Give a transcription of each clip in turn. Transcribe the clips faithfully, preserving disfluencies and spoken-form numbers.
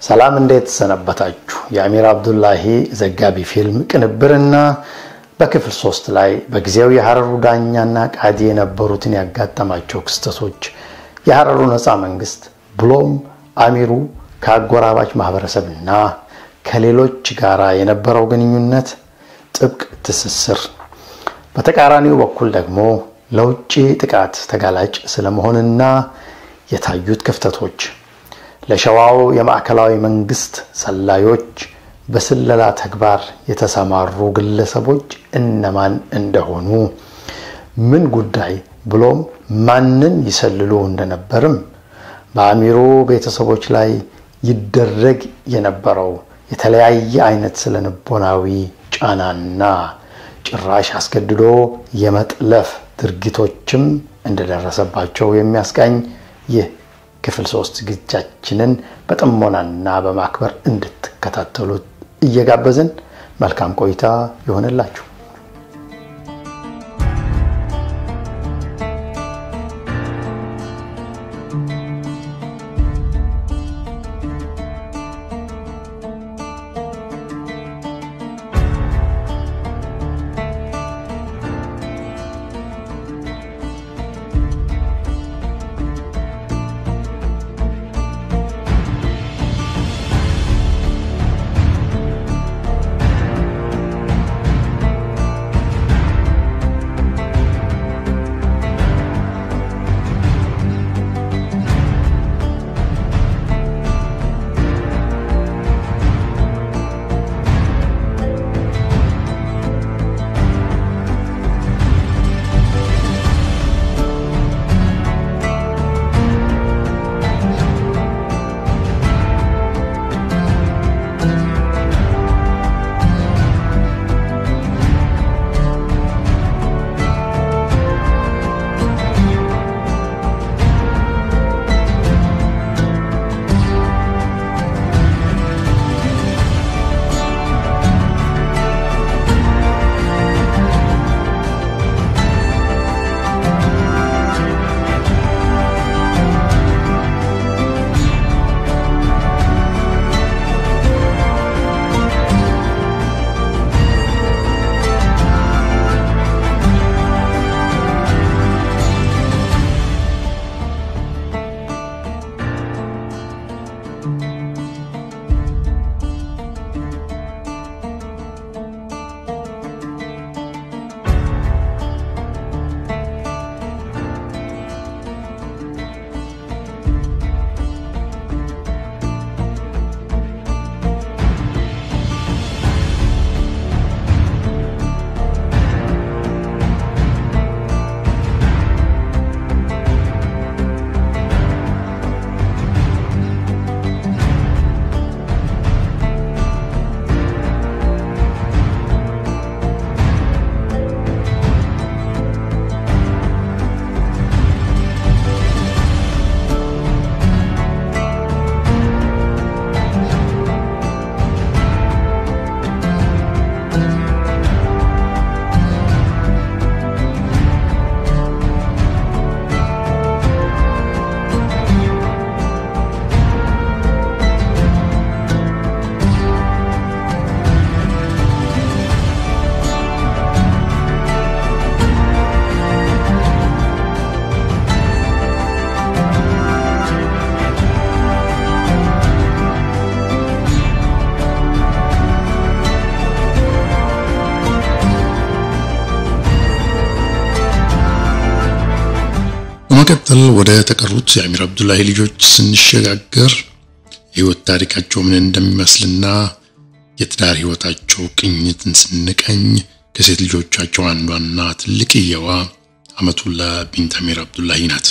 ሰላም እንዴት ሰነበታችሁ የአሚር አብዱላሂ ዘጋቢ ፊልም ቅንብርና በክፍል ሶስት ላይ በጊዜው የሐረሩ ዳኛና ቃዲ የነበሩትን ያጋጠማቸው ክስተቶች የሐረሩ ነፃ መንግስት ብሎም አሚሩ ከአጎራባች ማህበረሰብና ከሌሎች ጋራ የነበረው ግንኙነት ጥብቅ ትስስር በተቃራኒው በኩል ደግሞ ለውጪ ጥቃት ተጋላጭ ስለመሆንና የታዩት ክፍተቶች ለሸዋው የማዕከላዊ መንግስት ሰላዮች በስለላ ተግባር የተሰማሩ ግለሰቦች እነማን እንደሆኑ ምን ጉዳይ ብሎም ማንን ይሰልሉ እንደነበርም በአሚሩ ቤተሰቦች ላይ ይደረግ የነበረው የተለያየ አይነት ስለነበናዊ ጫናና ጭራሽ አስገድዶ የመጥለፍ ድርጊቶችም እንደደረሰባቸው የሚያስቃኝ ይህ ክፍል ሶስት ዝግጅታችንን በጥሞናና በማክበር እንድትከታተሉት እየጋበዝን መልካም ቆይታ ይሆንላችሁ መከተል ወደ ተቀሩት የአሚር አብዱላሂ ልጆች ስንሸጋገር ህይወት ታሪካቸው ምን እንደሚመስልና የትዳር ህይወታቸው ቅኝትን ስንቀኝ ከሴት ልጆቻቸው አንዷና ትልቅየዋ አመቱላ ቢንት አሚር አብዱላሂ ናት።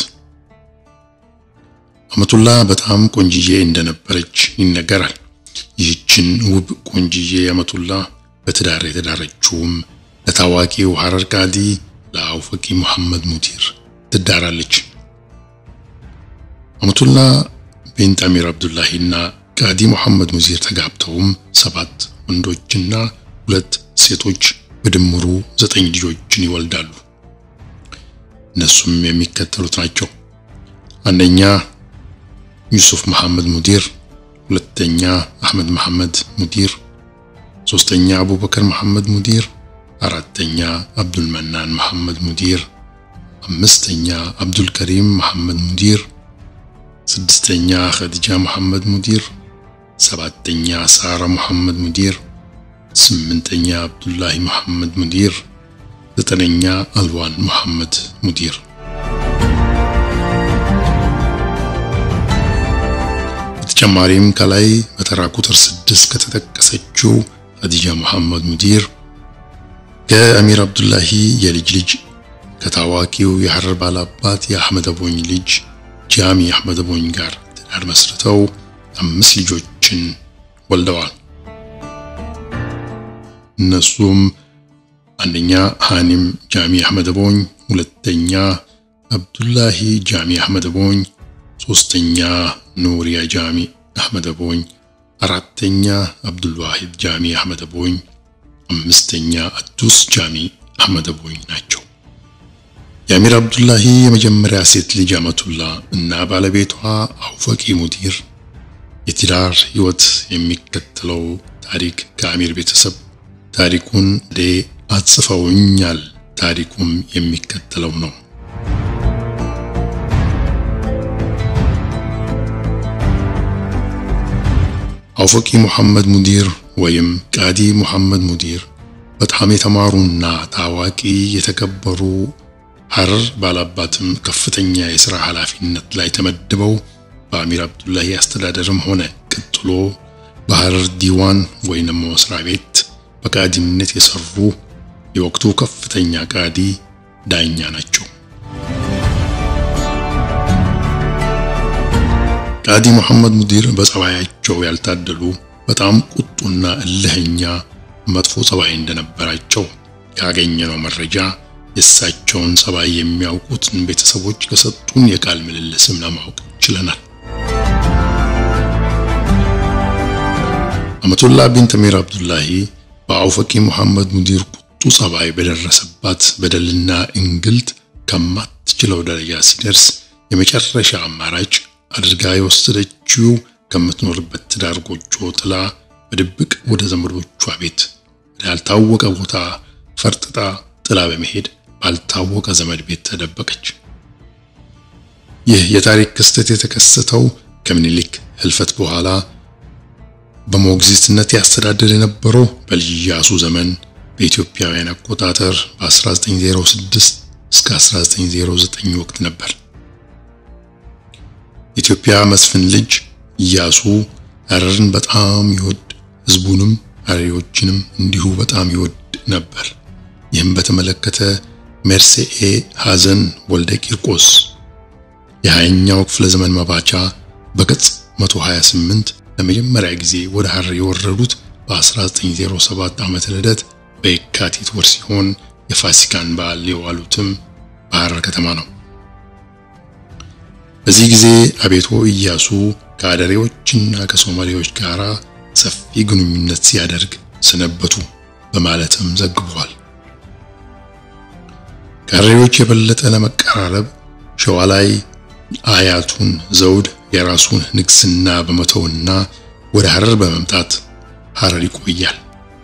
አመቱላ በጣም ቆንጂዬ እንደነበረች ይነገራል። ይህችን ውብ ቆንጂዬ አመቱላ በትዳር የተዳረችውም ለታዋቂው ሐረር ቃዲ ለአውፈቂ መሐመድ ሙዲር ትዳራለች። አመቱላ ቢንት አሚር አብዱላሂና ቃዲ መሐመድ ሙዲር ተጋብተውም ሰባት ወንዶችና ሁለት ሴቶች በድምሩ ዘጠኝ ልጆችን ይወልዳሉ። እነሱም የሚከተሉት ናቸው። አንደኛ ዩሱፍ መሐመድ ሙዲር፣ ሁለተኛ አህመድ መሐመድ ሙዲር፣ ሶስተኛ አቡበከር መሐመድ ሙዲር፣ አራተኛ አብዱል መናን መሐመድ ሙዲር፣ አምስተኛ አብዱል ከሪም መሐመድ ሙዲር፣ ስድስተኛ ኸዲጃ መሐመድ ሙዲር፣ ሰባተኛ ሳራ መሐመድ ሙዲር፣ ስምንተኛ አብዱላህ መሐመድ ሙዲር፣ ዘጠነኛ አልዋን መሐመድ ሙዲር። በተጨማሪም ከላይ በተራ ቁጥር ስድስት ከተጠቀሰችው ኸዲጃ መሐመድ ሙዲር ከአሚር አብዱላሂ የልጅ ልጅ ከታዋቂው የሐረር ባላባት የአህመድ አቦኝ ልጅ ጃሚ አህመድ አቦኝ ጋር ትዳር መስርተው አምስት ልጆችን ወልደዋል። እነሱም አንደኛ ሃኒም ጃሚ አህመድ አቦኝ፣ ሁለተኛ አብዱላሂ ጃሚ አህመድ አቦኝ፣ ሶስተኛ ኑሪያ ጃሚ አህመድ አቦኝ፣ አራተኛ አብዱል ዋሂድ ጃሚ አህመድ አቦኝ፣ አምስተኛ አዱስ ጃሚ አህመድ አቦኝ ናቸው። የአሚር አብዱላሂ የመጀመሪያ ሴት ልጅ አመቱላ እና ባለቤቷ አውፈቂ ሙዲር የትዳር ህይወት የሚከተለው ታሪክ ከአሚር ቤተሰብ ታሪኩን ደ አጽፈውኛል። ታሪኩም የሚከተለው ነው። አውፈቂ መሐመድ ሙዲር ወይም ቃዲ መሐመድ ሙዲር በጣም የተማሩና ታዋቂ የተከበሩ ሐረር ባላባትም ከፍተኛ የሥራ ኃላፊነት ላይ ተመድበው በአሚር አብዱላሂ አስተዳደርም ሆነ ቀጥሎ በሐረር ዲዋን ወይንም መስሪያ ቤት በቃዲነት የሰሩ የወቅቱ ከፍተኛ ቃዲ ዳኛ ናቸው። ቃዲ መሐመድ ሙዲር በጸባያቸው ያልታደሉ በጣም ቁጡና እልህኛ መጥፎ ጸባይ እንደነበራቸው ያገኘነው መረጃ የሳቸውን ጸባይ የሚያውቁትን ቤተሰቦች ከሰጡን የቃል ምልልስም ለማወቅ ችለናል። አመቱላ ቢንት አሚር አብዱላሂ በአውፈቂ መሐመድ ሙዲር ቁጡ ጸባይ በደረሰባት በደልና እንግልት ከማትችለው ደረጃ ሲደርስ የመጨረሻ አማራጭ አድርጋ የወሰደችው ከምትኖርበት ትዳር ጎጆ ጥላ በድብቅ ወደ ዘመዶቿ ቤት ያልታወቀ ቦታ ፈርጥጣ ጥላ በመሄድ ባልታወቀ ዘመድ ቤት ተደበቀች። ይህ የታሪክ ክስተት የተከሰተው ከምኒልክ ህልፈት በኋላ በሞግዚትነት ያስተዳደር የነበረው በልጅ ኢያሱ ዘመን በኢትዮጵያውያን አቆጣጠር በ1906 እስከ አስራ ዘጠኝ ዜሮ ዘጠኝ ወቅት ነበር። ኢትዮጵያ መስፍን ልጅ ኢያሱ ሐረርን በጣም ይወድ፣ ህዝቡንም ሐረሪዎችንም እንዲሁ በጣም ይወድ ነበር። ይህም በተመለከተ መርሴኤ ሐዘን ወልደ ቂርቆስ የሃያኛው ክፍለ ዘመን መባቻ በገጽ መቶ ሀያ ስምንት ለመጀመሪያ ጊዜ ወደ ሐረር የወረዱት በ1907 ዓመተ ልደት በየካቲት ወር ሲሆን የፋሲካን በዓል የዋሉትም በሐረር ከተማ ነው። በዚህ ጊዜ አቤቶ ኢያሱ ከአደሬዎችና ከሶማሌዎች ጋር ሰፊ ግንኙነት ሲያደርግ ሰነበቱ በማለትም ዘግቧል። ከሐረሪዎች የበለጠ ለመቀራረብ ሸዋ ላይ አያቱን ዘውድ የራሱን ንግስና በመተውና ወደ ሐረር በመምጣት ሐረር ይቆያል።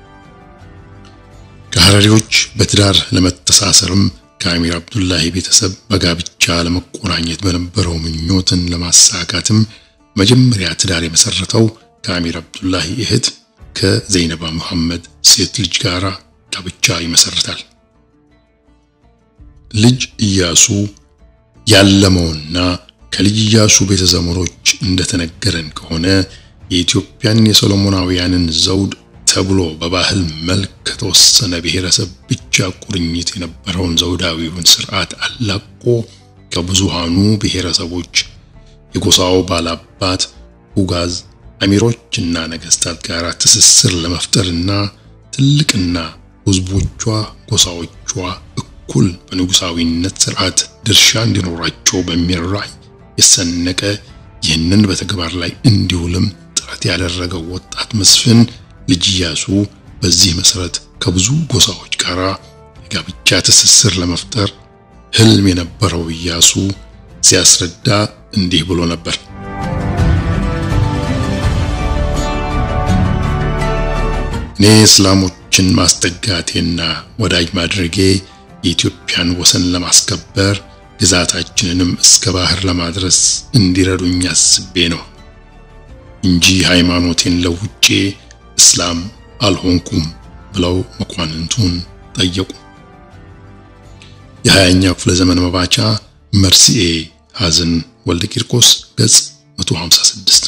ከሐረሪዎች በትዳር ለመተሳሰርም ከአሚር አብዱላሂ ቤተሰብ በጋብቻ ለመቆራኘት በነበረው ምኞትን ለማሳካትም መጀመሪያ ትዳር የመሰረተው ከአሚር አብዱላሂ እህት ከዘይነባ መሐመድ ሴት ልጅ ጋር ጋብቻ ይመሰርታል። ልጅ ኢያሱ ያለመውና ከልጅ ኢያሱ ቤተዘመዶች እንደተነገረን ከሆነ የኢትዮጵያን የሶሎሞናውያንን ዘውድ ተብሎ በባህል መልክ ከተወሰነ ብሔረሰብ ብቻ ቁርኝት የነበረውን ዘውዳዊውን ስርዓት አላቆ ከብዙሃኑ ብሔረሰቦች የጎሳው ባላባት ኡጋዝ አሚሮችና ነገስታት ጋር ትስስር ለመፍጠርና ትልቅና ህዝቦቿ ጎሳዎቿ እኩል በንጉሳዊነት ስርዓት ድርሻ እንዲኖራቸው በሚራይ የሰነቀ ይህንን በተግባር ላይ እንዲውልም ጥረት ያደረገው ወጣት መስፍን ልጅ ኢያሱ በዚህ መሰረት ከብዙ ጎሳዎች ጋር የጋብቻ ትስስር ለመፍጠር ህልም የነበረው ኢያሱ ሲያስረዳ እንዲህ ብሎ ነበር። እኔ እስላሞችን ማስጠጋቴና ወዳጅ ማድረጌ የኢትዮጵያን ወሰን ለማስከበር ግዛታችንንም እስከ ባህር ለማድረስ እንዲረዱኝ አስቤ ነው እንጂ ሃይማኖቴን ለውጬ እስላም አልሆንኩም ብለው መኳንንቱን ጠየቁ። የሃያኛው ክፍለ ዘመን መባቻ መርሲኤ ሐዘን ወልደ ቂርቆስ ገጽ መቶ ሃምሳ ስድስት።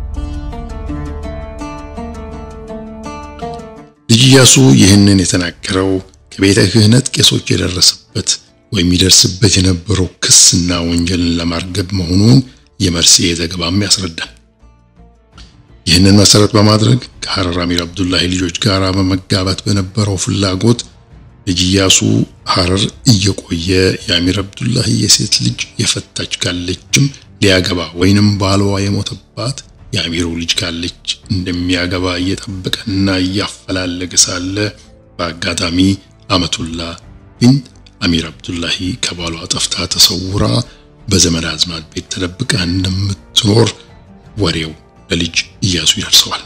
ልጅ ኢያሱ ይህንን የተናገረው ከቤተ ክህነት ቄሶች የደረሰበት ወይም ይደርስበት የነበረው ክስና ወንጀልን ለማርገብ መሆኑን የመርሲኤ ዘገባም ያስረዳል። ይህንን መሰረት በማድረግ ከሐረር አሚር አብዱላሂ ልጆች ጋር በመጋባት በነበረው ፍላጎት ልጅ ኢያሱ ሐረር እየቆየ የአሚር አብዱላሂ የሴት ልጅ የፈታች ካለችም ሊያገባ ወይንም ባልዋ የሞተባት የአሚሩ ልጅ ካለች እንደሚያገባ እየጠበቀና እያፈላለገ ሳለ በአጋጣሚ አመቱላ ቢንት አሚር አብዱላሂ ከባሏ ጠፍታ ተሰውራ በዘመድ አዝማድ ቤት ተደብቃ እንደምትኖር ወሬው ለልጅ ኢያሱ ይደርሰዋል።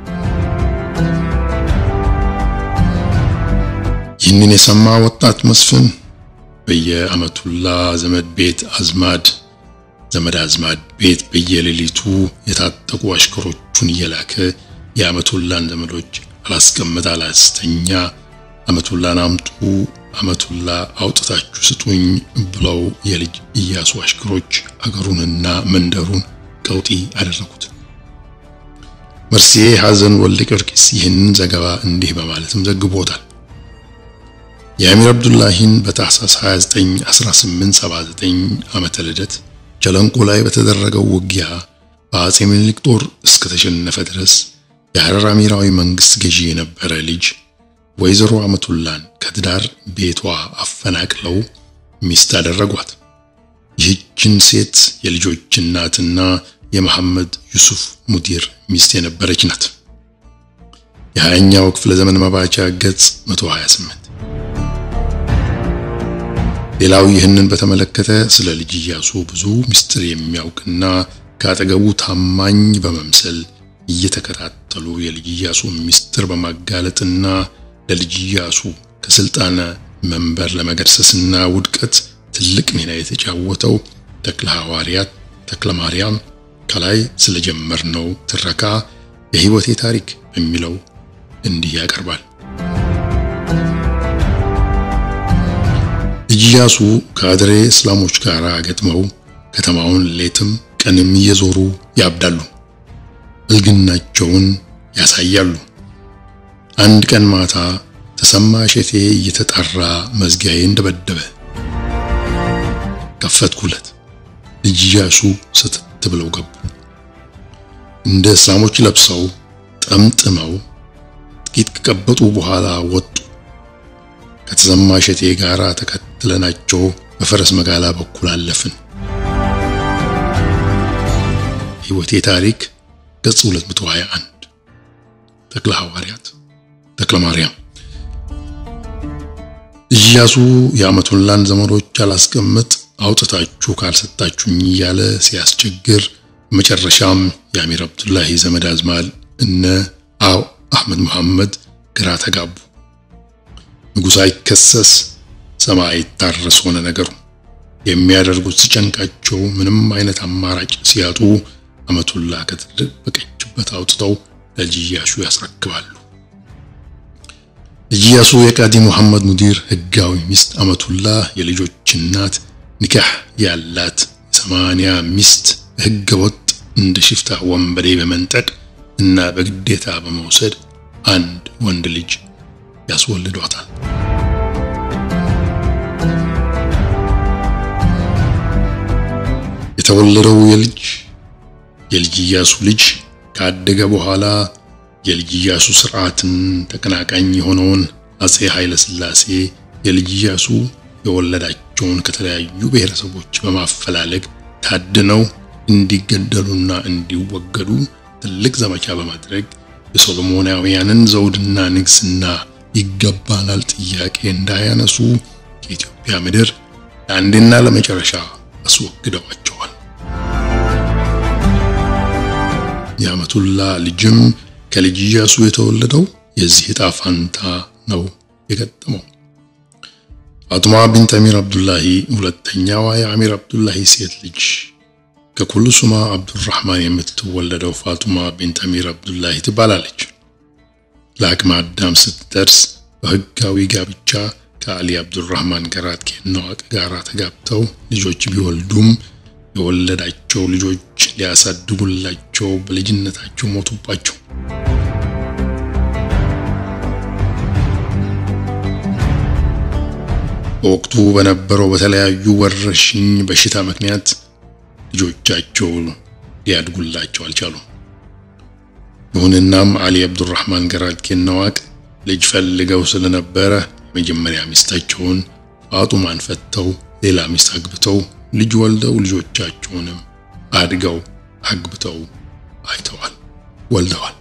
ይህንን የሰማ ወጣት መስፍን በየአመቱላ ዘመድ ቤት አዝማድ ዘመድ አዝማድ ቤት በየሌሊቱ የታጠቁ አሽከሮቹን እየላከ የአመቱላን ዘመዶች አላስቀምጥ አላስተኛ አመቱላን አምጡ አመቱላ አውጥታችሁ ስጡኝ ብለው የልጅ ኢያሱ አሽከሮች አገሩንና መንደሩን ቀውጢ አደረጉት። መርሲኤ ሐዘን ወልደ ቂርቆስ ይህንን ዘገባ እንዲህ በማለትም ዘግቦታል። የአሚር አብዱላሂን በታህሳስ ሃያ ዘጠኝ አስራ ስምንት ሰባ ዘጠኝ ዓመተ ልደት ጀለንቆ ላይ በተደረገው ውጊያ በአጼ ምኒልክ ጦር እስከ ተሸነፈ ድረስ የሐረር አሚራዊ መንግስት ገዢ የነበረ ልጅ ወይዘሮ አመቱላን ከትዳር ቤቷ አፈናቅለው ሚስት አደረጓት። ይህችን ሴት የልጆች እናትና የመሐመድ ዩሱፍ ሙዲር ሚስት የነበረች ናት። የሃያኛው ክፍለ ዘመን መባቻ ገጽ መቶ ሃያ ስምንት። ሌላው ይህንን በተመለከተ ስለ ልጅ ኢያሱ ብዙ ምስጢር የሚያውቅና ካጠገቡ ታማኝ በመምሰል እየተከታተሉ የልጅ ኢያሱ ምስጢር በማጋለጥና ለልጅ ኢያሱ ከስልጣነ መንበር ለመገርሰስና ውድቀት ትልቅ ሚና የተጫወተው ተክለ ሐዋርያት ተክለ ማርያም ከላይ ስለጀመርነው ትረካ የህይወቴ ታሪክ በሚለው እንዲህ ያቀርባል። ልጅ ኢያሱ ከአድሬ እስላሞች ጋር ገጥመው ከተማውን ሌትም ቀንም እየዞሩ ያብዳሉ፣ እልግናቸውን ያሳያሉ። አንድ ቀን ማታ ተሰማ ሸቴ እየተጣራ መዝጊያዬን ደበደበ። ከፈትኩለት። ልጅ ኢያሱ ስትት ብለው ገቡ። እንደ እስላሞች ለብሰው ጠምጥመው ጥቂት ከቀበጡ በኋላ ወጡ። ከተሰማ ሸቴ ጋር ተከትለናቸው በፈረስ መጋላ በኩል አለፍን። ህይወቴ ታሪክ ገጽ ሁለት መቶ ሃያ አንድ። ተክለ ሐዋርያት ተክለ ማርያም። ኢያሱ የአመቱላን ዘመዶች አላስቀምጥ አውጥታችሁ ካልሰጣችሁኝ እያለ ሲያስቸግር መጨረሻም የአሚር አብዱላሂ ዘመድ አዝማድ እነ አው አህመድ መሐመድ ግራ ተጋቡ። ንጉሥ አይከሰስ ሰማይ ታረስ ሆነ ነገሩ። የሚያደርጉት ሲጨንቃቸው ምንም አይነት አማራጭ ሲያጡ አመቱላ ከተደበቀችበት አውጥተው ለልጅ ኢያሱ ያስረክባሉ። ልጅ ኢያሱ የቃዲ መሐመድ ሙዲር ህጋዊ ሚስት አመቱላ የልጆች እናት ንካህ ያላት ሰማንያ ሚስት ህገ ወጥ እንደ ሽፍታ ወንበዴ በመንጠቅ እና በግዴታ በመውሰድ አንድ ወንድ ልጅ ያስወልዷታል። የተወለደው የልጅ የልጅ ኢያሱ ልጅ ካደገ በኋላ የልጅ ኢያሱ ሥርዓትን ተቀናቃኝ የሆነውን አጼ ኃይለ ሥላሴ የልጅ ኢያሱ የወለዳቸውን ከተለያዩ ብሔረሰቦች በማፈላለግ ታድነው እንዲገደሉና እንዲወገዱ ትልቅ ዘመቻ በማድረግ የሶሎሞናውያንን ዘውድና ንግስና ይገባናል ጥያቄ እንዳያነሱ ከኢትዮጵያ ምድር ለአንድና ለመጨረሻ አስወግደዋቸዋል። የአመቱላ ልጅም ከልጅ ኢያሱ የተወለደው የዚህ ዕጣ ፈንታ ነው የገጠመው። ፋጡማ ቢንት አሚር አብዱላሂ ሁለተኛዋ የአሚር አብዱላሂ ሴት ልጅ ከኩልሱማ አብዱራህማን የምትወለደው ፋጡማ ቢንት አሚር አብዱላሂ ትባላለች። ለአቅመ አዳም ስትደርስ በህጋዊ ጋብቻ ከአሊ አብዱራህማን ገራት ከነዋቅ ጋር ተጋብተው ልጆች ቢወልዱም የወለዳቸው ልጆች ሊያሳድጉላቸው በልጅነታቸው ሞቱባቸው። ወቅቱ በነበረው በተለያዩ ወረርሽኝ በሽታ ምክንያት ልጆቻቸው ሊያድጉላቸው አልቻሉም። ይሁንናም አሊ አብዱራህማን ገራት ከነዋቅ ልጅ ፈልገው ስለነበረ መጀመሪያ ሚስታቸውን ፋጡማን ፈተው ሌላ ሚስት አግብተው ልጅ ወልደው ልጆቻቸውንም አድገው አግብተው አይተዋል ወልደዋል።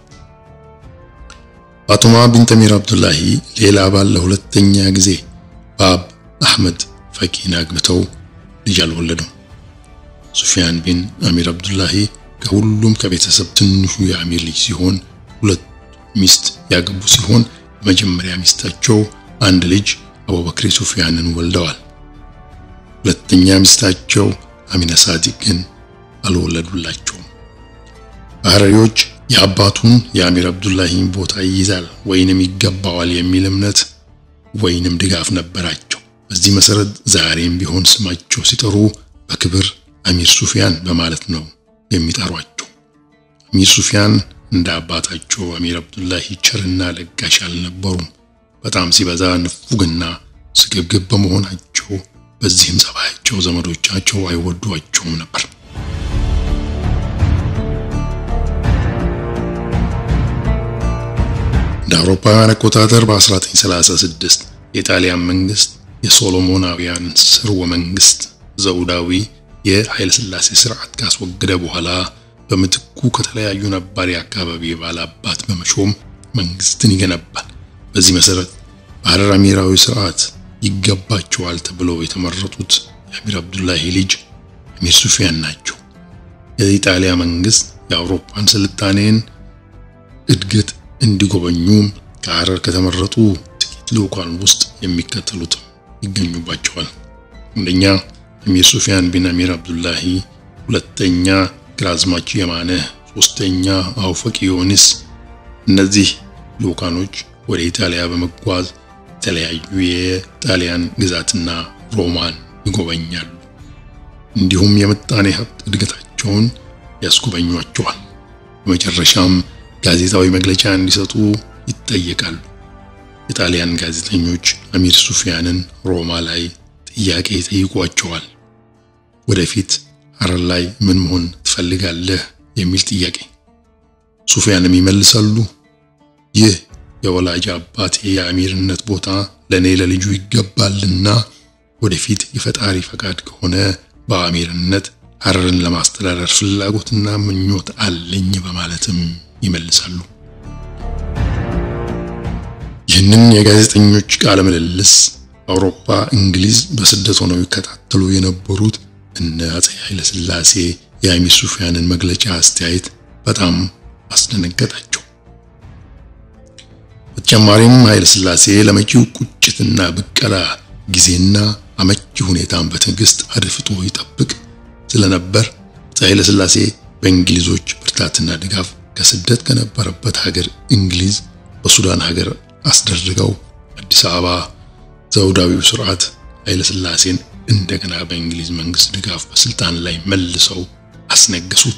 ፋጡማ ቢንት አሚር አብዱላሂ ሌላ ባለ ሁለተኛ ጊዜ ባብ አህመድ ፈቂን አግብተው ልጅ አልወለዱም። ሱፊያን ቢን አሚር አብዱላሂ ከሁሉም ከቤተሰብ ትንሹ የአሚር ልጅ ሲሆን ሁለት ሚስት ያገቡ ሲሆን መጀመሪያ ሚስታቸው አንድ ልጅ አቡበክር ሱፊያንን ወልደዋል። ሁለተኛ ሚስታቸው አሚና ሳዲቅን አልወለዱላቸውም። ሐረሪዎች የአባቱን የአሚር አብዱላሂን ቦታ ይይዛል ወይንም ይገባዋል የሚል እምነት ወይንም ድጋፍ ነበራቸው። በዚህ መሰረት ዛሬም ቢሆን ስማቸው ሲጠሩ በክብር አሚር ሱፊያን በማለት ነው የሚጠሯቸው። አሚር ሱፊያን እንደ አባታቸው አሚር አብዱላሂ ቸርና ለጋሽ አልነበሩም። በጣም ሲበዛ ንፉግና ስግብግብ በመሆናቸው በዚህም ጸባያቸው ዘመዶቻቸው አይወዷቸውም ነበር። እንደ አውሮፓውያን አቆጣጠር በ1936 የጣሊያን መንግስት የሶሎሞናውያን ስርወ መንግስት ዘውዳዊ የኃይለ ሥላሴ ስርዓት ካስወገደ በኋላ በምትኩ ከተለያዩ ነባሪ አካባቢ ባላባት በመሾም መንግስትን ይገነባል። በዚህ መሰረት በሐረር አሚራዊ ስርዓት ይገባቸዋል ተብለው የተመረጡት የአሚር አብዱላሂ ልጅ አሚር ሱፊያን ናቸው። የኢጣሊያ መንግስት የአውሮፓን ስልጣኔን እድገት እንዲጎበኙ ከሐረር ከተመረጡ ጥቂት ልኡካን ውስጥ የሚከተሉት ይገኙባቸዋል። አንደኛ አሚር ሱፊያን ቢን አሚር አብዱላሂ፣ ሁለተኛ ግራዝማች የማነ፣ ሶስተኛ አውፈቂ ዮኒስ። እነዚህ ልኡካኖች ወደ ኢጣሊያ በመጓዝ የተለያዩ የጣሊያን ግዛትና ሮማን ይጎበኛሉ። እንዲሁም የምጣኔ ሀብት እድገታቸውን ያስጎበኟቸዋል። በመጨረሻም ጋዜጣዊ መግለጫ እንዲሰጡ ይጠየቃሉ። የጣሊያን ጋዜጠኞች አሚር ሱፊያንን ሮማ ላይ ጥያቄ ይጠይቋቸዋል። ወደፊት ሐረር ላይ ምን መሆን ትፈልጋለህ የሚል ጥያቄ። ሱፊያንም ይመልሳሉ፣ ይህ የወላጅ አባቴ የአሚርነት ቦታ ለኔ ለልጁ ይገባልና ወደፊት የፈጣሪ ፈቃድ ከሆነ በአሚርነት ሐረርን ለማስተዳደር ፍላጎትና ምኞት አለኝ በማለትም ይመልሳሉ። ይህንን የጋዜጠኞች ቃለ ምልልስ አውሮፓ እንግሊዝ በስደት ሆነው ይከታተሉ የነበሩት እነ አፄ ኃይለ ሥላሴ የአሚር ሱፊያንን መግለጫ አስተያየት በጣም አስደነገጣቸው። በተጨማሪም ኃይለ ሥላሴ ለመጪው ቁጭትና ብቀላ ጊዜና አመቺ ሁኔታን በትዕግስት አድፍጦ ይጠብቅ ስለነበር ኃይለ ሥላሴ በእንግሊዞች ብርታትና ድጋፍ ከስደት ከነበረበት ሀገር እንግሊዝ በሱዳን ሀገር አስደርገው አዲስ አበባ ዘውዳዊው ስርዓት ኃይለ ሥላሴን እንደገና በእንግሊዝ መንግስት ድጋፍ በስልጣን ላይ መልሰው አስነገሱት።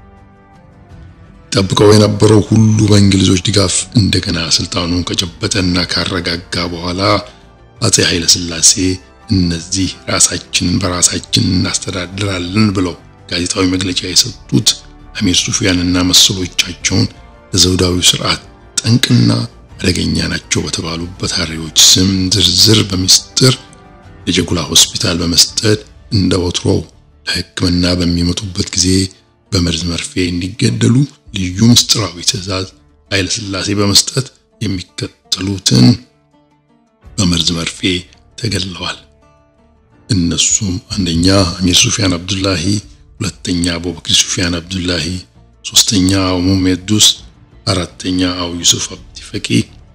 ጠብቀው የነበረው ሁሉ በእንግሊዞች ድጋፍ እንደገና ስልጣኑን ከጨበጠና ካረጋጋ በኋላ አፄ ኃይለ ሥላሴ እነዚህ ራሳችንን በራሳችን እናስተዳድራለን ብለው ጋዜጣዊ መግለጫ የሰጡት አሚር ሱፊያንና መሰሎቻቸውን ለዘውዳዊው ስርዓት ጠንቅና አደገኛ ናቸው በተባሉበት ሐረሪዎች ስም ዝርዝር በሚስጥር ለጀጉላ ሆስፒታል በመስጠት እንደ ወትሮው ለሕክምና በሚመጡበት ጊዜ በመርዝ መርፌ እንዲገደሉ ልዩ ምስጢራዊ ትዕዛዝ ኃይለ ሥላሴ በመስጠት የሚከተሉትን በመርዝ መርፌ ተገድለዋል። እነሱም አንደኛ አሚር ሱፊያን አብዱላሂ፣ ሁለተኛ አቡበክር ሱፊያን አብዱላሂ፣ ሶስተኛ አሙ ሜዱስ፣ አራተኛ አው ዩሱፍ አብዲ ፈቂ፣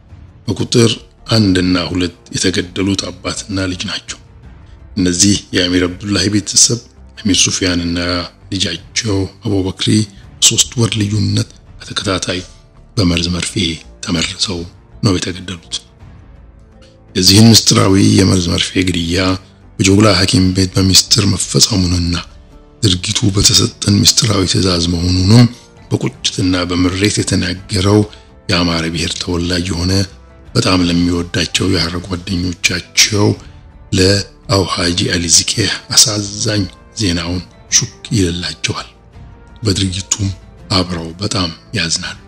በቁጥር አንድና ሁለት የተገደሉት አባትና ልጅ ናቸው። እነዚህ የአሚር አብዱላሂ ቤተሰብ አሚር ሱፊያንና ልጃቸው አቡበክሪ ሶስት ወር ልዩነት በተከታታይ በመርዝ መርፌ ተመርዘው ነው የተገደሉት። የዚህን ምስጢራዊ የመርዝ መርፌ ግድያ በጆግላ ሐኪም ቤት በሚስጥር መፈጸሙንና ድርጊቱ በተሰጠን ምስጢራዊ ትዕዛዝ መሆኑን በቁጭትና በምሬት የተናገረው የአማራ ብሔር ተወላጅ የሆነ በጣም ለሚወዳቸው የሐረር ጓደኞቻቸው ለአውሃጂ አሊዚኬህ አሳዛኝ ዜናውን ሹክ ይላቸዋል። በድርጊቱም አብረው በጣም ያዝናሉ።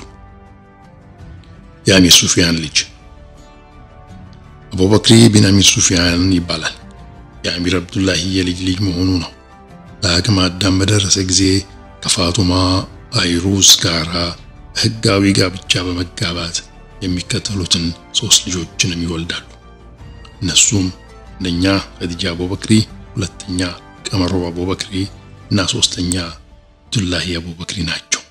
የአሚር ሱፊያን ልጅ አቡበክሪ ቢን አሚር ሱፊያን ይባላል። የአሚር አብዱላሂ የልጅ ልጅ መሆኑ ነው። ለአቅመ አዳም በደረሰ ጊዜ ከፋጡማ አይሩስ ጋራ ህጋዊ ጋብቻ በመጋባት የሚከተሉትን ሶስት ልጆችን ይወልዳሉ። እነሱም አንደኛ ኸዲጃ አቡበክሪ፣ ሁለተኛ ቀመሮ አቡበክሪ እና ሶስተኛ አብዱላሂ አቡበክሪ ናቸው።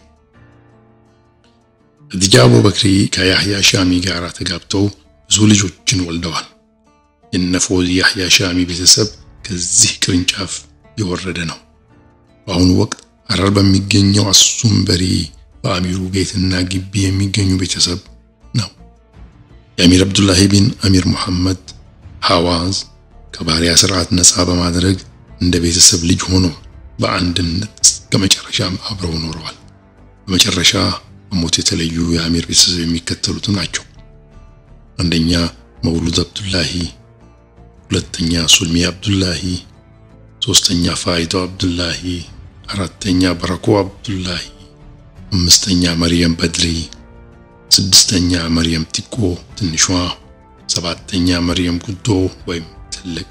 ኸዲጃ አቡበክሪ ከያህያ ሻሚ ጋራ ተጋብተው ብዙ ልጆችን ወልደዋል። የነፎዚ ያህያ ሻሚ ቤተሰብ ከዚህ ቅርንጫፍ የወረደ ነው። በአሁኑ ወቅት ሐረር በሚገኘው አሱምበሪ በአሚሩ ቤትና ግቢ የሚገኙ ቤተሰብ ነው። የአሚር አብዱላሂ ቢን አሚር መሐመድ ሐዋዝ ከባሪያ ስርዓት ነፃ በማድረግ እንደ ቤተሰብ ልጅ ሆኖ በአንድነት እስከመጨረሻም አብረው ኖረዋል። በመጨረሻ ሞት የተለዩ የአሚር ቤተሰብ የሚከተሉት ናቸው። አንደኛ መውሉድ አብዱላሂ፣ ሁለተኛ ሱልሚ አብዱላሂ፣ ሶስተኛ ፋይዶ አብዱላሂ፣ አራተኛ በረኮ አብዱላሂ፣ አምስተኛ መርየም በድሪ፣ ስድስተኛ መርየም ቲቆ ትንሿ፣ ሰባተኛ መርየም ጉዶ ወይም ትልቅ።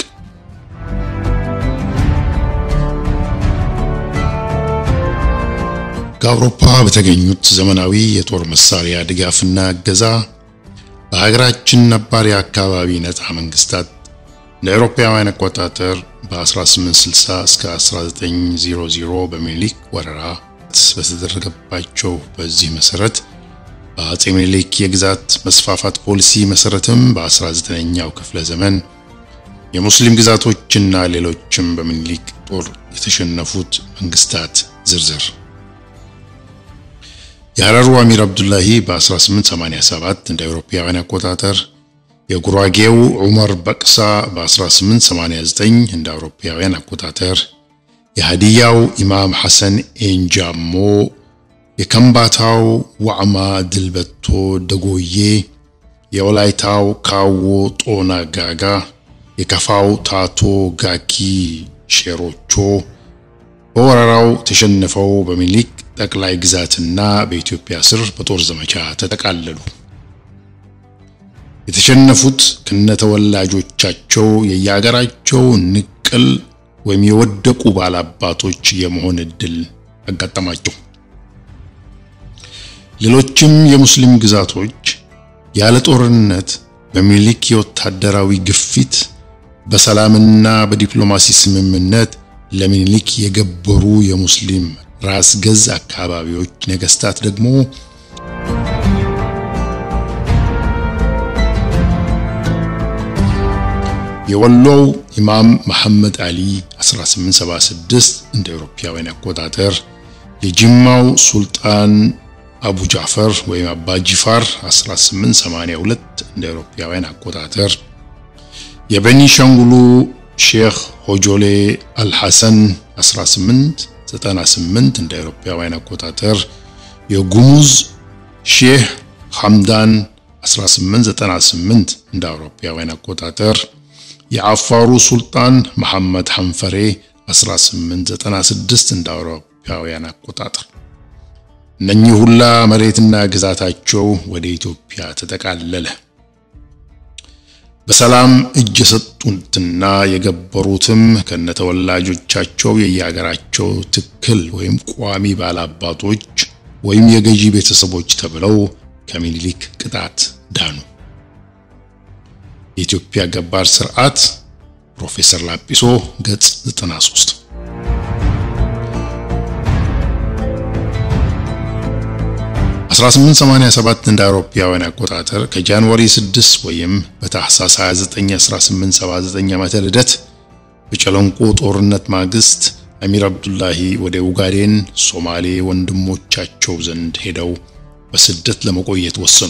ከአውሮፓ በተገኙት ዘመናዊ የጦር መሳሪያ ድጋፍና እገዛ በሀገራችን ነባር የአካባቢ ነፃ መንግስታት ለአውሮፓውያን አቆጣጠር በ1860 እስከ አስራ ዘጠኝ መቶ በሚኒሊክ ወረራ በተደረገባቸው በዚህ መሰረት በአጼ ሚኒሊክ የግዛት መስፋፋት ፖሊሲ መሰረትም በ19ኛው ክፍለ ዘመን የሙስሊም ግዛቶችና ሌሎችም በሚኒሊክ ጦር የተሸነፉት መንግስታት ዝርዝር። የሐረሩ አሚር አብዱላሂ በ1887 እንደ አውሮፓውያን አቆጣጠር፣ የጉራጌው ዑመር በቅሳ በ1889 እንደ አውሮፓውያን አቆጣጠር፣ የሃዲያው ኢማም ሐሰን ኤንጃሞ፣ የከምባታው ዋዕማ ድልበቶ ደጎዬ፣ የወላይታው ካዎ ጦና ጋጋ፣ የከፋው ታቶ ጋኪ ሼሮቾ በወረራው ተሸንፈው በሚኒሊክ ጠቅላይ ግዛትና በኢትዮጵያ ስር በጦር ዘመቻ ተጠቃለሉ። የተሸነፉት ከነተወላጆቻቸው የያገራቸው ንቅል ወይም የወደቁ ባላባቶች የመሆን እድል አጋጠማቸው። ሌሎችም የሙስሊም ግዛቶች ያለ ጦርነት በሚኒሊክ የወታደራዊ ግፊት በሰላምና በዲፕሎማሲ ስምምነት ለሚኒሊክ የገበሩ የሙስሊም ራስ ገዝ አካባቢዎች ነገስታት ደግሞ የወሎው ኢማም መሐመድ አሊ አስራ ስምንት ሰባ ስድስት እንደ አውሮፓውያን አቆጣጠር፣ የጅማው ሱልጣን አቡ ጃፈር ወይም አባ ጂፋር አስራ ስምንት ሰማንያ ሁለት እንደ አውሮፓውያን አቆጣጠር፣ የቤኒሻንጉሉ ሼክ ሆጆሌ አልሐሰን አስራ ስምንት ዘጠና ስምንት እንደ አውሮፓውያን አቆጣጠር፣ የጉሙዝ ሼህ ሐምዳን አስራ ስምንት ዘጠና ስምንት እንደ አውሮፓውያን አቆጣጠር፣ የአፋሩ ሱልጣን መሐመድ ሐንፈሬ አስራ ስምንት ዘጠና ስድስት እንደ አውሮፓውያን አቆጣጠር። እነኚህ ሁላ መሬትና ግዛታቸው ወደ ኢትዮጵያ ተጠቃለለ። በሰላም እጅ የሰጡትና የገበሩትም ከነተወላጆቻቸው የያገራቸው ትክል ወይም ቋሚ ባላባቶች ወይም የገዢ ቤተሰቦች ተብለው ከሚኒሊክ ቅጣት ዳኑ። የኢትዮጵያ ገባር ስርዓት ፕሮፌሰር ላጲሶ ገጽ ዘጠና ሶስት። አስራ ስምንት ሰማንያ ሰባት እንደ አውሮፓውያን አቆጣጠር ከጃንዋሪ ስድስት ወይም በታህሳስ ሃያ ዘጠኝ አስራ ስምንት ሰባ ዘጠኝ ዓመተ ልደት በጨለንቆ ጦርነት ማግስት አሚር አብዱላሂ ወደ ኡጋዴን ሶማሌ ወንድሞቻቸው ዘንድ ሄደው በስደት ለመቆየት ወሰኑ።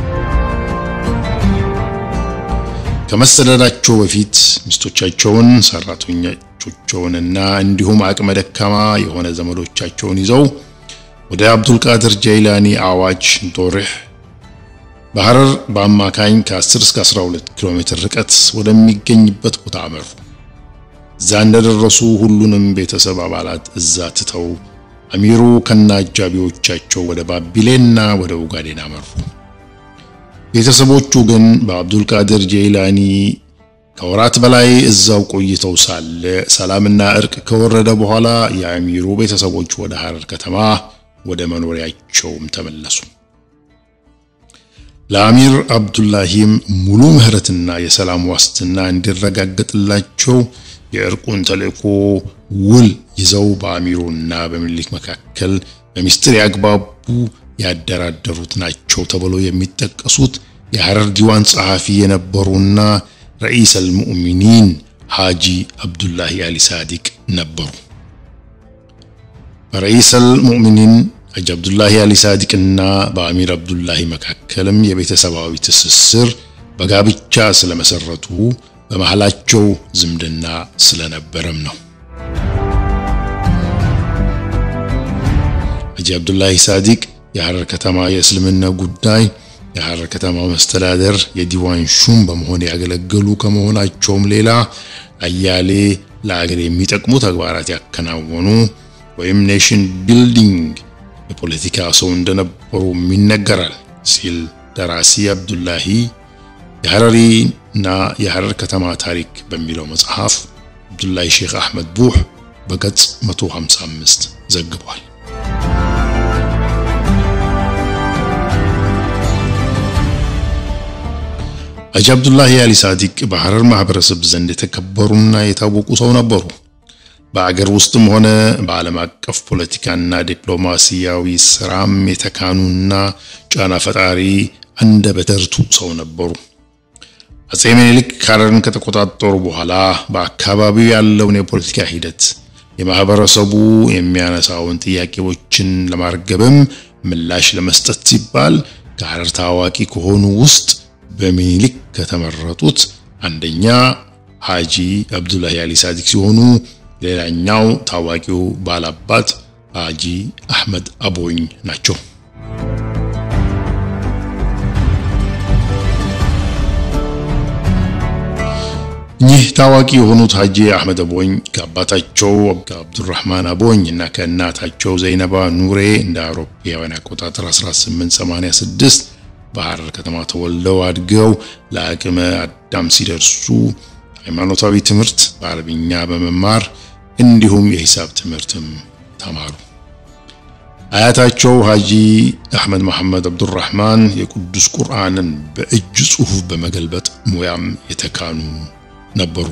ከመሰደዳቸው በፊት ሚስቶቻቸውን ሰራተኞቻቸውንና እንዲሁም አቅመ ደካማ የሆነ ዘመዶቻቸውን ይዘው ወደ አብዱል ቃድር ጀይላኒ አዋጅ ዶርህ በሐረር በአማካኝ ከ10 እስከ አስራ ሁለት ኪሎ ሜትር ርቀት ወደሚገኝበት ቦታ አመሩ። እዛ እንደደረሱ ሁሉንም ቤተሰብ አባላት እዛ ትተው አሚሩ ከናጃቢዎቻቸው ወደ ባቢሌና ወደ ኡጋዴን አመሩ። ቤተሰቦቹ ግን በአብዱል ቃድር ጀይላኒ ከወራት በላይ እዛው ቆይተው ሳለ ሰላምና እርቅ ከወረደ በኋላ የአሚሩ ቤተሰቦች ወደ ሐረር ከተማ ወደ መኖሪያቸውም ተመለሱ። ለአሚር አብዱላሂም ሙሉ ምህረትና የሰላም ዋስትና እንዲረጋገጥላቸው የእርቁን ተልእኮ ውል ይዘው በአሚሩና በሚኒሊክ መካከል በሚስጥር ያግባቡ ያደራደሩት ናቸው ተብለው የሚጠቀሱት የሐረር ዲዋን ጸሐፊ የነበሩና رئيس المؤمنين ሐጂ አብዱላሂ አሊ ሳዲቅ ነበሩ። رئيس المؤمنين ሐጂ አብዱላሂ አሊ ሳዲቅና በአሚር አብዱላሂ መካከልም የቤተሰባዊ ትስስር በጋብቻ ስለመሰረቱ በመሐላቸው ዝምድና ስለነበረም ነው። ሐጂ አብዱላሂ ሳዲቅ የሐረር ከተማ የእስልምና ጉዳይ የሐረር ከተማ መስተዳደር የዲዋን ሹም በመሆን ያገለገሉ ከመሆናቸውም ሌላ አያሌ ለአገር የሚጠቅሙ ተግባራት ያከናወኑ ወይም ኔሽን ቢልዲንግ የፖለቲካ ሰው እንደነበሩ ይነገራል ሲል ደራሲ አብዱላሂ የሐረሪና የሐረር ከተማ ታሪክ በሚለው መጽሐፍ አብዱላሂ ሼክ አህመድ ቡህ በገጽ መቶ ሃምሳ አምስት ዘግቧል። ሐጂ አብዱላሂ አሊ ሳዲቅ በሐረር ማህበረሰብ ዘንድ የተከበሩና የታወቁ ሰው ነበሩ። በአገር ውስጥም ሆነ በዓለም አቀፍ ፖለቲካና ዲፕሎማሲያዊ ስራም የተካኑና ጫና ፈጣሪ አንደበተርቱ ሰው ነበሩ። አጼ ሚኒሊክ ሐረርን ከተቆጣጠሩ በኋላ በአካባቢው ያለውን የፖለቲካ ሂደት የማህበረሰቡ የሚያነሳውን ጥያቄዎችን ለማርገብም ምላሽ ለመስጠት ሲባል ከሐረር ታዋቂ ከሆኑ ውስጥ በሚኒሊክ ከተመረጡት አንደኛ ሐጂ አብዱላሂ አሊ ሳዲቅ ሲሆኑ ሌላኛው ታዋቂው ባላባት ሐጂ አህመድ አቦኝ ናቸው። ይህ ታዋቂ የሆኑት ሐጂ አህመድ አቦኝ ከአባታቸው አብዱራህማን አቦኝ እና ከእናታቸው ዘይነባ ኑሬ እንደ አውሮፓውያን አቆጣጠር አስራ ስምንት ሰማንያ ስድስት በሐረር ከተማ ተወልደው አድገው ለአቅመ አዳም ሲደርሱ ሃይማኖታዊ ትምህርት በአረብኛ በመማር እንዲሁም የሂሳብ ትምህርትም ተማሩ። አያታቸው ሐጂ አህመድ መሐመድ አብዱራህማን የቅዱስ ቁርአንን በእጅ ጽሑፍ በመገልበጥ ሙያም የተካኑ ነበሩ።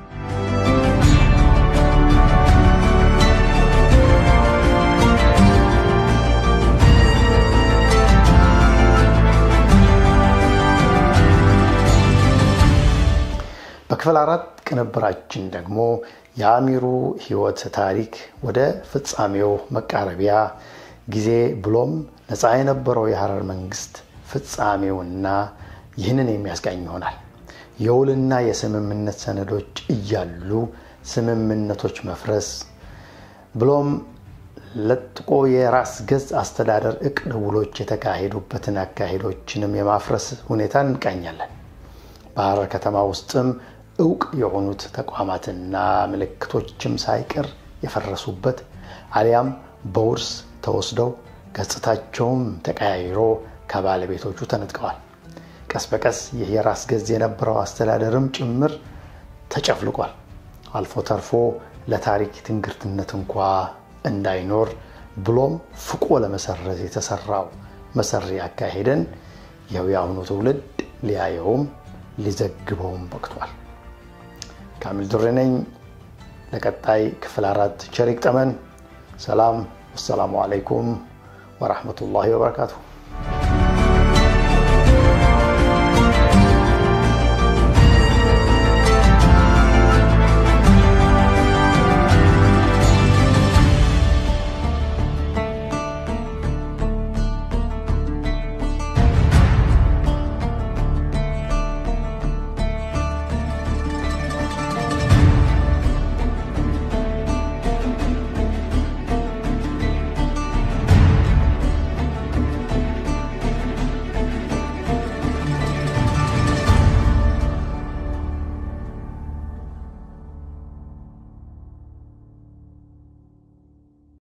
በክፍል አራት ቅንብራችን ደግሞ የአሚሩ ህይወት ታሪክ ወደ ፍጻሜው መቃረቢያ ጊዜ ብሎም ነፃ የነበረው የሐረር መንግስት ፍጻሜውና ይህንን የሚያስቃኝ ይሆናል። የውልና የስምምነት ሰነዶች እያሉ ስምምነቶች መፍረስ ብሎም ለጥቆ የራስ ገዝ አስተዳደር እቅድ ውሎች የተካሄዱበትን አካሄዶችንም የማፍረስ ሁኔታ እንቃኛለን። በሐረር ከተማ ውስጥም እውቅ የሆኑት ተቋማትና ምልክቶችም ሳይቀር የፈረሱበት አሊያም በውርስ ተወስደው ገጽታቸውም ተቀያይሮ ከባለቤቶቹ ተነጥቀዋል። ቀስ በቀስ ይህ የራስ ገዝ የነበረው አስተዳደርም ጭምር ተጨፍልቋል። አልፎ ተርፎ ለታሪክ ትንግርትነት እንኳን እንዳይኖር ብሎም ፍቆ ለመሰረዝ የተሰራው መሰሪ አካሄደን የያውኑ ትውልድ ሊያየውም ሊዘግበውም በቅቷል። ካሚል ዱሬ ነኝ። ለቀጣይ ክፍል አራት ቸሪክ ጠመን ሰላም ወሰላሙ አለይኩም ወራህመቱላሂ ወበረካቱሁ።